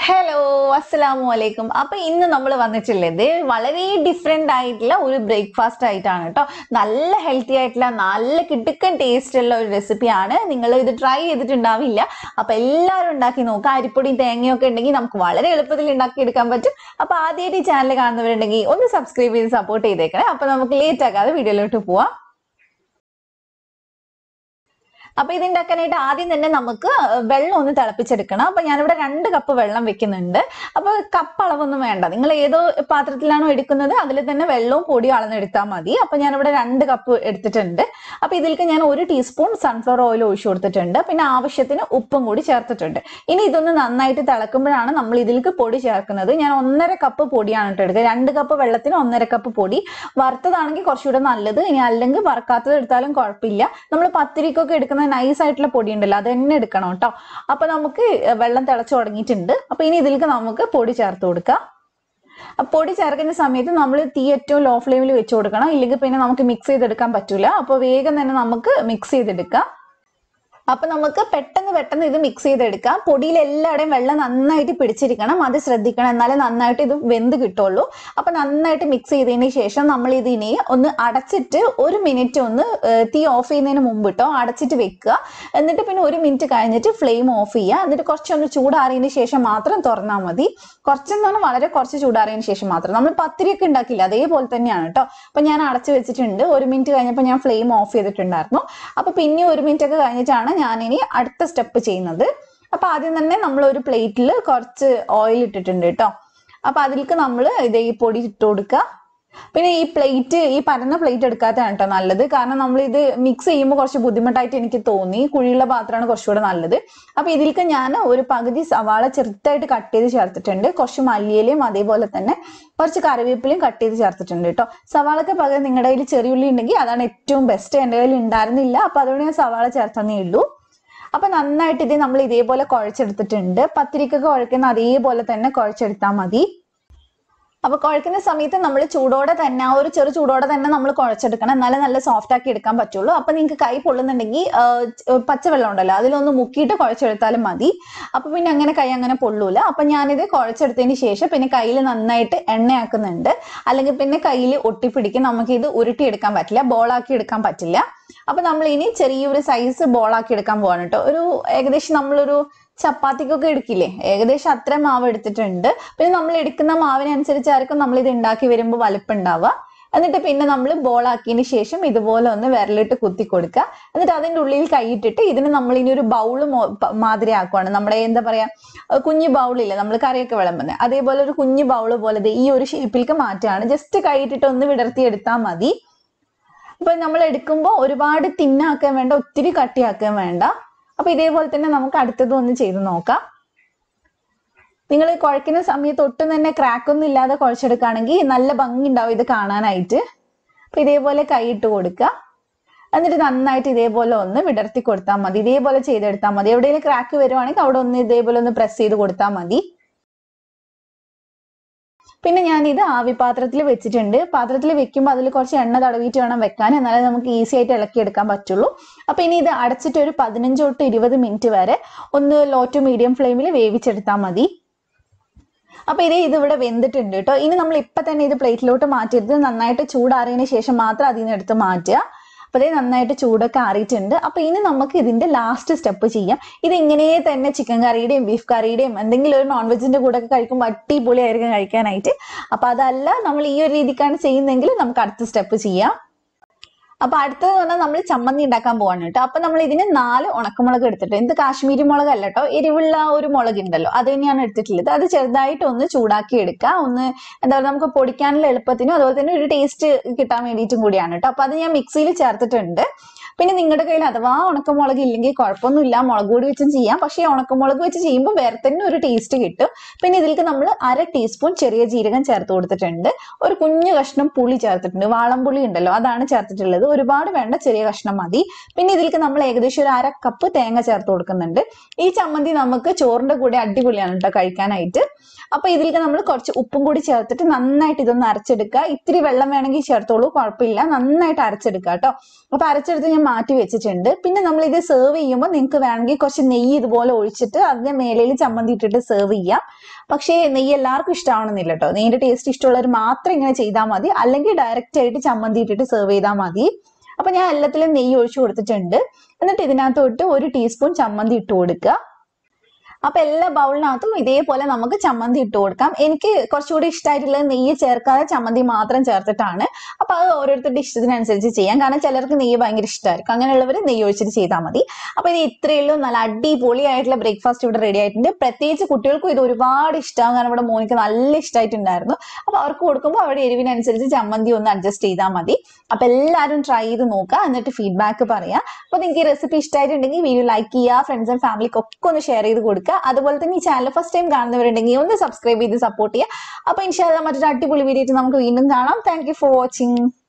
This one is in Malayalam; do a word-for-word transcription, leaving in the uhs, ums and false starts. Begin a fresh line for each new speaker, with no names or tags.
ഹലോ അസ്സലാമു അലൈക്കും. അപ്പൊ ഇന്ന് നമ്മൾ വന്നിട്ടുള്ളത് വളരെ ഡിഫറെന്റ് ആയിട്ടുള്ള ഒരു ബ്രേക്ക്ഫാസ്റ്റ് ആയിട്ടാണ് കേട്ടോ. നല്ല ഹെൽത്തി ആയിട്ടുള്ള നല്ല കിടുക്കൻ ടേസ്റ്റ് ഉള്ള ഒരു റെസിപ്പിയാണ്. നിങ്ങൾ ഇത് ട്രൈ ചെയ്തിട്ടുണ്ടാവില്ല. അപ്പൊ എല്ലാവരും ഉണ്ടാക്കി നോക്കുക. അരിപ്പൊടിയും തേങ്ങയും ഒക്കെ ഉണ്ടെങ്കിൽ നമുക്ക് വളരെ എളുപ്പത്തിൽ ഉണ്ടാക്കി എടുക്കാൻ പറ്റും. അപ്പൊ ആദ്യമായിട്ട് ഈ ചാനൽ കാണുന്നവരുണ്ടെങ്കിൽ ഒന്ന് സബ്സ്ക്രൈബ് ചെയ്ത് സപ്പോർട്ട് ചെയ്തേക്കണേ. അപ്പൊ നമുക്ക് ലേറ്റ് ആക്കാതെ വീഡിയോയിലോട്ട് പോവാം. അപ്പൊ ഇത് ഉണ്ടാക്കാനായിട്ട് ആദ്യം തന്നെ നമുക്ക് വെള്ളം ഒന്ന് തിളപ്പിച്ചെടുക്കണം. അപ്പൊ ഞാനിവിടെ രണ്ട് കപ്പ് വെള്ളം വെക്കുന്നുണ്ട്. അപ്പൊ കപ്പ് അളവൊന്നും വേണ്ട, നിങ്ങൾ ഏതോ പാത്രത്തിലാണോ എടുക്കുന്നത് അതിൽ തന്നെ വെള്ളവും പൊടിയും അളന്നെടുത്താൽ മതി. അപ്പൊ ഞാനിവിടെ രണ്ട് കപ്പ് എടുത്തിട്ടുണ്ട്. അപ്പൊ ഇതിലേക്ക് ഞാൻ ഒരു ടീസ്പൂൺ സൺഫ്ലവർ ഓയിൽ ഒഴിച്ചു കൊടുത്തിട്ടുണ്ട്. പിന്നെ ആവശ്യത്തിന് ഉപ്പും കൂടി ചേർത്തിട്ടുണ്ട്. ഇനി ഇതൊന്ന് നന്നായിട്ട് തിളക്കുമ്പോഴാണ് നമ്മൾ ഇതിലേക്ക് പൊടി ചേർക്കുന്നത്. ഞാൻ ഒന്നര കപ്പ് പൊടിയാണ് കേട്ടോ എടുക്കുക. രണ്ട് കപ്പ് വെള്ളത്തിന് ഒന്നര കപ്പ് പൊടി. വറുത്തതാണെങ്കിൽ കുറച്ചുകൂടെ നല്ലത്, ഇനി അല്ലെങ്കിൽ വറുക്കാത്തത് എടുത്താലും കുഴപ്പമില്ല. നമ്മൾ പത്തിരിക്കൊക്കെ എടുക്കുന്ന നൈസ് ആയിട്ടുള്ള പൊടി ഉണ്ടല്ലോ, അത് തന്നെ എടുക്കണം കേട്ടോ. അപ്പൊ നമുക്ക് വെള്ളം തിളച്ചു തുടങ്ങിയിട്ടുണ്ട്. അപ്പൊ ഇനി ഇതിലേക്ക് നമുക്ക് പൊടി ചേർത്ത് കൊടുക്കാം. പൊടി ചേർക്കുന്ന സമയത്ത് നമ്മൾ തീ ഏറ്റവും ലോ ഫ്ലെയിമിൽ വെച്ച് കൊടുക്കണം, ഇല്ലെങ്കിൽ പിന്നെ നമുക്ക് മിക്സ് ചെയ്തെടുക്കാൻ പറ്റൂല. അപ്പൊ വേഗം തന്നെ നമുക്ക് മിക്സ് ചെയ്തെടുക്കാം. അപ്പൊ നമുക്ക് പെട്ടെന്ന് പെട്ടെന്ന് ഇത് മിക്സ് ചെയ്തെടുക്കാം. പൊടിയിൽ എല്ലായിടെയും വെള്ളം നന്നായിട്ട് പിടിച്ചിരിക്കണം, അത് ശ്രദ്ധിക്കണം, എന്നാലേ നന്നായിട്ട് ഇത് വെന്ത് കിട്ടുള്ളൂ. അപ്പൊ നന്നായിട്ട് മിക്സ് ചെയ്തതിന് ശേഷം നമ്മൾ ഇതിനെ ഒന്ന് അടച്ചിട്ട് ഒരു മിനിറ്റ് ഒന്ന് തീ ഓഫ് ചെയ്യുന്നതിന് മുമ്പ് കേട്ടോ അടച്ചിട്ട് വെക്കുക. എന്നിട്ട് പിന്നെ ഒരു മിനിറ്റ് കഴിഞ്ഞിട്ട് ഫ്ലെയിം ഓഫ് ചെയ്യുക. എന്നിട്ട് കുറച്ചൊന്ന് ചൂടാറിയതിന് ശേഷം മാത്രം തുറന്നാൽ മതി. കുറച്ചെന്ന് പറഞ്ഞാൽ വളരെ കുറച്ച് ചൂടാറിയതിന് ശേഷം മാത്രം. നമ്മൾ പത്തിരിയൊക്കെ ഉണ്ടാക്കില്ല അതേപോലെ തന്നെയാണ് കേട്ടോ. അപ്പൊ ഞാൻ അടച്ചു വെച്ചിട്ടുണ്ട്. ഒരു മിനിറ്റ് കഴിഞ്ഞപ്പോൾ ഞാൻ ഫ്ലെയിം ഓഫ് ചെയ്തിട്ടുണ്ടായിരുന്നു. അപ്പൊ പിന്നെ ഒരു മിനിറ്റ് ഒക്കെ കഴിഞ്ഞിട്ടാണ് ഞാനിനി അടുത്ത സ്റ്റെപ്പ് ചെയ്യുന്നത്. അപ്പൊ ആദ്യം തന്നെ നമ്മൾ ഒരു പ്ലേറ്റിൽ കുറച്ച് ഓയിൽ ഇട്ടിട്ടുണ്ട് കേട്ടോ. അപ്പൊ അതിലേക്ക് നമ്മൾ ഇതേ ഈ പൊടി ഇട്ട് കൊടുക്കുക. പിന്നെ ഈ പ്ലേറ്റ് ഈ പരന്ന പ്ലേറ്റ് എടുക്കാത്തതാണ് കേട്ടോ നല്ലത്, കാരണം നമ്മൾ ഇത് മിക്സ് ചെയ്യുമ്പോൾ കുറച്ച് ബുദ്ധിമുട്ടായിട്ട് എനിക്ക് തോന്നി. കുഴിയുള്ള പാത്രമാണ് കുറച്ചുകൂടെ നല്ലത്. അപ്പൊ ഇതിലേക്ക് ഞാൻ ഒരു പകുതി സവാള ചെറുതായിട്ട് കട്ട് ചെയ്ത് ചേർത്തിട്ടുണ്ട്. കുറച്ച് മല്ലിയിലയും അതേപോലെ തന്നെ കുറച്ച് കറിവേപ്പിലയും കട്ട് ചെയ്ത് ചേർത്തിട്ടുണ്ട് കേട്ടോ. സവാളക്ക് പകരം നിങ്ങളുടെ കയ്യിൽ ചെറിയുള്ളി ഉണ്ടെങ്കിൽ അതാണ് ഏറ്റവും ബെസ്റ്റ്. എൻ്റെ കയ്യിൽ ഉണ്ടായിരുന്നില്ല, അപ്പൊ അതുകൊണ്ട് ഞാൻ സവാള ചേർത്തന്നേ ഉള്ളൂ. അപ്പൊ നന്നായിട്ട് ഇത് നമ്മൾ ഇതേപോലെ കുഴച്ചെടുത്തിട്ടുണ്ട്. പത്തിരിക്കൊക്കെ കുഴക്കുന്ന അതേപോലെ തന്നെ കുഴച്ചെടുത്താൽ മതി. അപ്പൊ കുഴക്കുന്ന സമയത്ത് നമ്മൾ ചൂടോടെ തന്നെ ആ ഒരു ചെറു ചൂടോടെ തന്നെ നമ്മൾ കുഴച്ചെടുക്കണം, എന്നാലേ നല്ല സോഫ്റ്റ് ആക്കി എടുക്കാൻ പറ്റുള്ളൂ. അപ്പൊ നിങ്ങൾക്ക് കൈ പൊള്ളുന്നുണ്ടെങ്കിൽ പച്ചവെള്ളം ഉണ്ടല്ലോ അതിലൊന്ന് മുക്കിയിട്ട് കുഴച്ചെടുത്താലും മതി. അപ്പൊ പിന്നെ അങ്ങനെ കൈ അങ്ങനെ പൊള്ളൂല. അപ്പൊ ഞാനിത് കുഴച്ചെടുത്തതിന് ശേഷം പിന്നെ കയ്യിൽ നന്നായിട്ട് എണ്ണയാക്കുന്നുണ്ട്, അല്ലെങ്കിൽ പിന്നെ കയ്യിൽ ഒട്ടിപ്പിടിക്കും. നമുക്ക് ഇത് ഉരുട്ടിയെടുക്കാൻ പറ്റില്ല, ബോളാക്കി എടുക്കാൻ പറ്റില്ല. അപ്പൊ നമ്മൾ ഇനി ചെറിയൊരു സൈസ് ബോളാക്കി എടുക്കാൻ പോവാണ് കേട്ടോ. ഒരു ഏകദേശം നമ്മളൊരു ചപ്പാത്തിക്കൊക്കെ എടുക്കില്ലേ, ഏകദേശം അത്ര മാവ് എടുത്തിട്ടുണ്ട്. പിന്നെ നമ്മൾ എടുക്കുന്ന മാവിനനുസരിച്ചായിരിക്കും നമ്മൾ ഇത് ഉണ്ടാക്കി വരുമ്പോൾ വലുപ്പം ഉണ്ടാവുക. എന്നിട്ട് പിന്നെ നമ്മൾ ബോളാക്കിയതിന് ശേഷം ഇതുപോലെ ഒന്ന് വിരലിട്ട് കുത്തി കൊടുക്കുക. എന്നിട്ട് അതിൻ്റെ ഉള്ളിൽ കൈയിട്ടിട്ട് ഇതിന് നമ്മൾ ഇനി ഒരു ബൗള് മാതിരി ആക്കുവാണ്. നമ്മുടെ എന്താ പറയാ കുഞ്ഞു ബൗളില്ലേ നമ്മൾ കറിയൊക്കെ വിളമ്പുന്നത്, അതേപോലെ ഒരു കുഞ്ഞു ബൗള് പോലെ ഈ ഒരു ഷേപ്പിലേക്ക് മാറ്റുകയാണ്. ജസ്റ്റ് കൈയിട്ടിട്ട് ഒന്ന് വിടർത്തി എടുത്താൽ മതി. അപ്പൊ നമ്മൾ എടുക്കുമ്പോൾ ഒരുപാട് തിന്നാക്കാൻ വേണ്ട, ഒത്തിരി കട്ടിയാക്കാൻ വേണ്ട. അപ്പൊ ഇതേപോലെ തന്നെ നമുക്ക് അടുത്തതും ഒന്ന് ചെയ്ത് നോക്കാം. നിങ്ങൾ കുഴക്കുന്ന സമയത്ത് ഒട്ടും തന്നെ ക്രാക്കൊന്നും ഇല്ലാതെ കുഴച്ചെടുക്കുകയാണെങ്കിൽ നല്ല ഭംഗി ഉണ്ടാവും ഇത് കാണാനായിട്ട്. അപ്പൊ ഇതേപോലെ കൈയിട്ട് കൊടുക്കുക. എന്നിട്ട് നന്നായിട്ട് ഇതേപോലെ ഒന്ന് വിടർത്തി കൊടുത്താൽ മതി. ഇതേപോലെ ചെയ്തെടുത്താൽ മതി. എവിടെയെങ്കിലും ക്രാക്ക് വരുവാണെങ്കിൽ അവിടെ ഒന്ന് ഇതേപോലെ ഒന്ന് പ്രസ് ചെയ്ത് കൊടുത്താൽ മതി. പിന്നെ ഞാൻ ഇത് ആവി പാത്രത്തിൽ വെച്ചിട്ടുണ്ട്. പാത്രത്തിൽ വെക്കുമ്പോൾ അതിൽ കുറച്ച് എണ്ണ തടവിയിട്ട് വേണം വെക്കാൻ, എന്നാലേ നമുക്ക് ഈസി ആയിട്ട് ഇളക്കിയെടുക്കാൻ പറ്റുള്ളൂ. അപ്പൊ ഇനി ഇത് അടച്ചിട്ട് ഒരു പതിനഞ്ച് തൊട്ട് ഇരുപത് മിനിറ്റ് വരെ ഒന്ന് ലോ ടു മീഡിയം ഫ്ലെയിമിൽ വേവിച്ചെടുത്താൽ മതി. അപ്പൊ ഇതേ ഇത് ഇവിടെ വെന്തിട്ടുണ്ട് കേട്ടോ. ഇനി നമ്മൾ ഇപ്പൊ തന്നെ ഇത് പ്ലേറ്റിലോട്ട് മാറ്റിയെടുത്ത് നന്നായിട്ട് ചൂടാറിയതിന് ശേഷം മാത്രം അതിൽ നിന്ന് എടുത്ത് മാറ്റുക. അപ്പൊ അതേ നന്നായിട്ട് ചൂടൊക്കെ ആറിയിട്ടുണ്ട്. അപ്പൊ ഇനി നമുക്ക് ഇതിന്റെ ലാസ്റ്റ് സ്റ്റെപ്പ് ചെയ്യാം. ഇത് ഇങ്ങനെ തന്നെ ചിക്കൻ കറിയുടെയും ബീഫ് കറിയുടെയും എന്തെങ്കിലും ഒരു നോൺ വെജിന്റെ കൂടെ ഒക്കെ കഴിക്കുമ്പോൾ അടിപൊളിയായിരിക്കും കഴിക്കാനായിട്ട്. അപ്പൊ അതല്ല നമ്മൾ ഈ ഒരു രീതിക്കാണ് ചെയ്യുന്നതെങ്കിൽ നമുക്ക് അടുത്ത സ്റ്റെപ്പ് ചെയ്യാം. അപ്പൊ അടുത്തത് പറഞ്ഞാൽ നമ്മൾ ചമ്മന്തി ഉണ്ടാക്കാൻ പോവാണ് കേട്ടോ. അപ്പൊ നമ്മൾ ഇതിന് നാല് ഉണക്കമുളക് എടുത്തിട്ട്, എന്ത് കാശ്മീരി മുളക് അല്ല കേട്ടോ, എരിവുള്ള ഒരു മുളക് ഉണ്ടല്ലോ അത് തന്നെയാണ് എടുത്തിട്ടുള്ളത്. അത് ചെറുതായിട്ട് ഒന്ന് ചൂടാക്കി എടുക്കുക. ഒന്ന് എന്താ പറയുക നമുക്ക് പൊടിക്കാനുള്ള എളുപ്പത്തിനും അതുപോലെ തന്നെ ഒരു ടേസ്റ്റ് കിട്ടാൻ വേണ്ടിയിട്ടും കൂടിയാണ് കേട്ടോ. അപ്പൊ അത് ഞാൻ മിക്സിയിൽ ചേർത്തിട്ടുണ്ട്. പിന്നെ നിങ്ങളുടെ കയ്യിൽ അഥവാ ഉണക്കമുളക് ഇല്ലെങ്കിൽ കുഴപ്പമൊന്നുമില്ല, മുളക് പൊടി വെച്ചും ചെയ്യാം. പക്ഷേ ഉണക്കമുളക് വെച്ച് ചെയ്യുമ്പോൾ വേറെ തന്നെ ഒരു ടേസ്റ്റ് കിട്ടും. പിന്നെ ഇതിലേക്ക് നമ്മൾ അര ടീസ്പൂൺ ചെറിയ ജീരകം ചേർത്ത് കൊടുത്തിട്ടുണ്ട്. ഒരു കുഞ്ഞു കഷ്ണം പുളി ചേർത്തിട്ടുണ്ട്, വാളംപുളി ഉണ്ടല്ലോ അതാണ് ചേർത്തിട്ടുള്ളത്. ഒരുപാട് വേണ്ട, ചെറിയ കഷ്ണം മതി. പിന്നെ ഇതിലേക്ക് നമ്മൾ ഏകദേശം ഒരു അര കപ്പ് തേങ്ങ ചേർത്ത് കൊടുക്കുന്നുണ്ട്. ഈ ചമ്മന്തി നമുക്ക് ചോറിന്റെ കൂടെ അടിപൊളിയാണ് കേട്ടോ കഴിക്കാനായിട്ട്. അപ്പൊ ഇതിലേക്ക് നമ്മൾ കുറച്ച് ഉപ്പും കൂടി ചേർത്തിട്ട് നന്നായിട്ട് ഇതൊന്ന് അരച്ചെടുക്കുക. ഇത്തിരി വെള്ളം വേണമെങ്കിൽ ചേർത്തോളൂ, കുഴപ്പമില്ല. നന്നായിട്ട് അരച്ചെടുക്കുക കേട്ടോ. അപ്പൊ അരച്ചെടുത്ത് ഞാൻ മാറ്റി വെച്ചിട്ടുണ്ട്. പിന്നെ നമ്മൾ ഇത് സെർവ് ചെയ്യുമ്പോൾ നിങ്ങൾക്ക് വേണമെങ്കിൽ കുറച്ച് നെയ്യ് ഇതുപോലെ ഒഴിച്ചിട്ട് അതിന്റെ മേലയിൽ ചമ്മന്തി ഇട്ടിട്ട് സെർവ് ചെയ്യാം. പക്ഷേ നെയ്യ് എല്ലാവർക്കും ഇഷ്ടമാവണമെന്നില്ല കേട്ടോ. നെയ്യിന്റെ ടേസ്റ്റ് ഇഷ്ടമുള്ളവർ മാത്രം ഇങ്ങനെ ചെയ്താൽ മതി, അല്ലെങ്കിൽ ഡയറക്റ്റ് ആയിട്ട് ചമ്മന്തി ഇട്ടിട്ട് സെർവ് ചെയ്താൽ മതി. അപ്പൊ ഞാൻ എല്ലാത്തിലും നെയ്യ് ഒഴിച്ചു കൊടുത്തിട്ടുണ്ട്. എന്നിട്ട് ഇതിനകത്തോട്ട് ഒരു ടീസ്പൂൺ ചമ്മന്തി ഇട്ട് കൊടുക്കുക. അപ്പൊ എല്ലാ ബൗളിനകത്തും ഇതേപോലെ നമുക്ക് ചമ്മന്തി ഇട്ട് കൊടുക്കാം. എനിക്ക് കുറച്ചുകൂടി ഇഷ്ടമായിട്ടുള്ളത് നെയ്യ് ചേർക്കാതെ ചമ്മന്തി മാത്രം ചേർത്തിട്ടാണ്. അപ്പൊ അത് ഓരോരുത്തരുടെ ഇഷ്ടത്തിനനുസരിച്ച് ചെയ്യാം. കാരണം ചിലർക്ക് നെയ്യ് ഭയങ്കര ഇഷ്ടമായിരിക്കും. അങ്ങനെയുള്ളവർ നെയ്യ് ഒഴിച്ചിട്ട് ചെയ്താൽ മതി. അപ്പൊ ഇത് ഇത്രയേ ഉള്ളൂ. നല്ല അടിപൊളിയായിട്ടുള്ള ബ്രേക്ക്ഫാസ്റ്റ് ഇവിടെ റെഡി ആയിട്ടുണ്ട്. പ്രത്യേകിച്ച് കുട്ടികൾക്കും ഇത് ഒരുപാട് ഇഷ്ടമാകും. കാരണം ഇവിടെ മോനിക്ക് നല്ല ഇഷ്ടമായിട്ടുണ്ടായിരുന്നു. അപ്പൊ അവർക്ക് കൊടുക്കുമ്പോൾ അവരുടെ എരിവിനനുസരിച്ച് ചമ്മന്തി ഒന്ന് അഡ്ജസ്റ്റ് ചെയ്താൽ മതി. അപ്പൊ എല്ലാവരും ട്രൈ ചെയ്ത് നോക്കുക, എന്നിട്ട് ഫീഡ്ബാക്ക് പറയാം. അപ്പൊ നിങ്ങൾക്ക് ഈ റെസിപ്പി ഇഷ്ടമായിട്ടുണ്ടെങ്കിൽ വീഡിയോ ലൈക്ക് ചെയ്യുക, ഫ്രണ്ട്സ് ആൻഡ് ഫാമിലിക്ക് ഒക്കെ ഒന്ന് ഷെയർ ചെയ്ത് കൊടുക്കുക. അതുപോലെ തന്നെ ഈ ചാനൽ ഫസ്റ്റ് ടൈം കാണുന്നവരുണ്ടെങ്കിൽ ഒന്ന് സബ്സ്ക്രൈബ് ചെയ്ത് സപ്പോർട്ട് ചെയ്യുക. അപ്പൊ ഇൻഷാ അല്ലാഹ് മറ്റൊരു അടിപൊളി വീഡിയോ ആയിട്ട് നമുക്ക് വീണ്ടും കാണാം. Thank you for watching.